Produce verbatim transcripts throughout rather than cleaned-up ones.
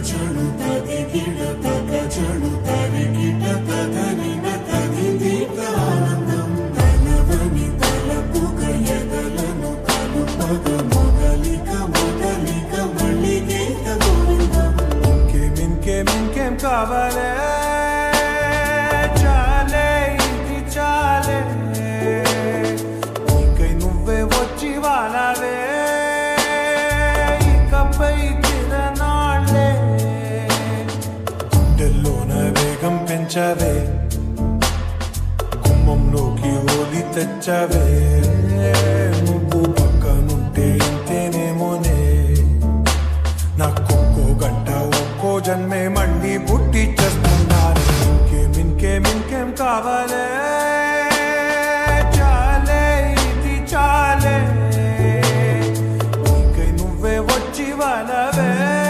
చడు తది గిడ తక చడు తరి గిట తదనిన తది దీత ఆనందం తలవని తలపుగ ఎదలను తలుపగ మొదలిక మొదలిక మళ్ళీ గీత గోవిందం ఇంకేం ఇంకేం ఇంకేం కావాలే చాలే ఇది చాలే నీకై నువ్వే వచ్చి వాలవే ఇకపై తిరనాళ్ళే గుండెల్లోన వేగం పెంచవే గుమ్మంలోకి హోలీ తెచ్చవే నువ్వు పక్కనుంటే ఇంతేనేమోనే నాకొక్కో గంట ఒక్కో జన్మే మళ్ళీ పుట్టి చేస్తున్నాను ఇంకేం ఇంకేం ఇంకేం కావాలే చాలే ఇది చాలే నీకై నువ్వే వచ్చి వాలవే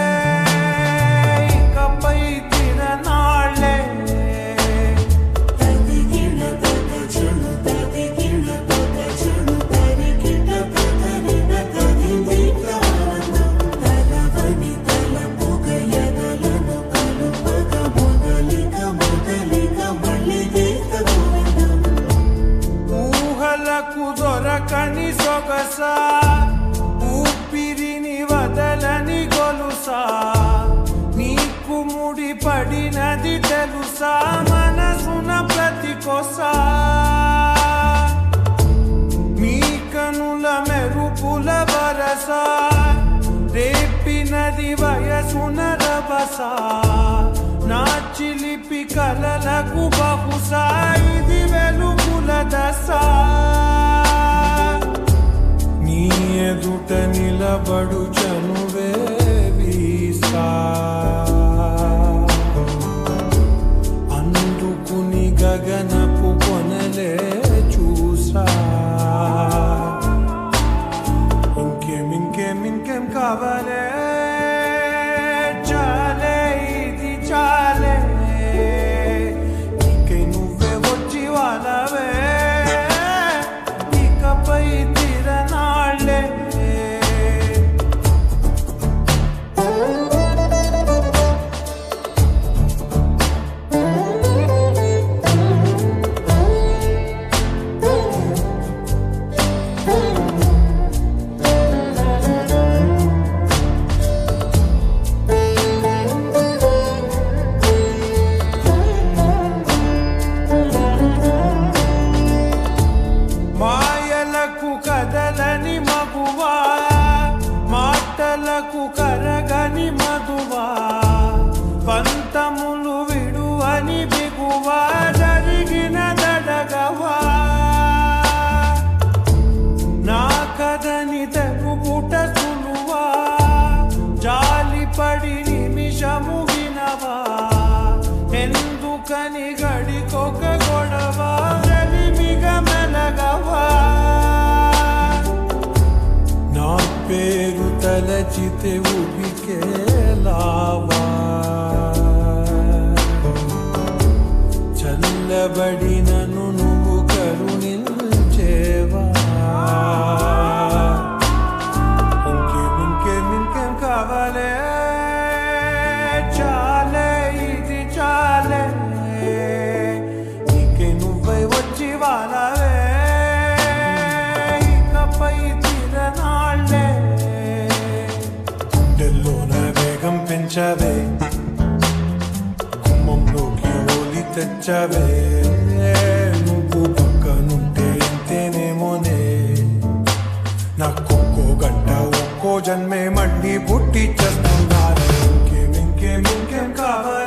ఇకపై తిరనాళ్ళే తది గిడ తక చడు తది గిడ తక చడు తరి గిట తదనిన తది దీత ఆనందం తలవని తలపుగ ఎదలను తలుపగ మొదలిక మొదలిక మళ్ళీ గీత గోవిందం ఊహలకు దొరకని సొగసా ఊపిరిని వదలని గొలుసా నీకు ముడి పడినది తెలుసా మనసున ప్రతి కొసా నీ కనుల మెరుపుల వరస రేపినది వయసున రభస నా చిలిపి కలలకు బహుశా ఇది వెలుగుల దశ నీ ఎదుట నిలబడు చనువే వీసా అందుకుని గగనపు కొనలే చూసా ఇంకేం ఇంకేం ఇంకేం కావాలే చాలే ఇది చాలే నీకై నువ్వే వచ్చి వాలవే ఇకపై తిరనాళ్ళే మాయలకు కదలని మగువా మాటలకు కరగని మధువా పంతములు విడువని బిగువా జరిగిన దడగవా నా కదని తెలుపుట సులువా జాలిపడి నిమిషము వినవా ఎందుకని గడికొక గొడవ రవిమిగ మెలగవా నా పేరు తలచితే ఉబికేలావా చల్లబడి నన్ను నువ్వు కరుణించేవా ఇంకేం ఇంకేం ఇంకేం కావాలే చాలే ఇది చాలే నీకై నువ్వై వచ్చి వాలవే ఇకపై తిరనాళ్ళే గుండెల్లోన వేగం పెంచవే గుమ్మంలోకి హోలీ తెచ్చవే నువ్వు పక్కనుంటే ఇంతేనేమోనే నాకొక్కో గంట ఒక్కో జన్మే మళ్ళీ పుట్టి చేస్తున్నాను ఇంకేం ఇంకేం ఇంకేం కావాలి